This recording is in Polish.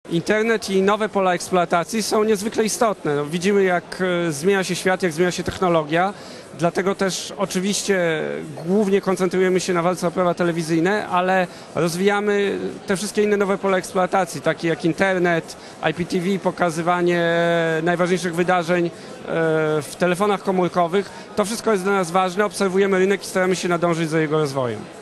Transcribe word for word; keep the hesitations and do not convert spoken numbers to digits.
Internet i nowe pola eksploatacji są niezwykle istotne. No, widzimy, jak e, zmienia się świat, jak zmienia się technologia, dlatego też oczywiście głównie koncentrujemy się na walce o prawa telewizyjne, ale rozwijamy te wszystkie inne nowe pola eksploatacji, takie jak internet, I P T V, pokazywanie najważniejszych wydarzeń e, w telefonach komórkowych. To wszystko jest dla nas ważne, obserwujemy rynek i staramy się nadążyć za jego rozwojem.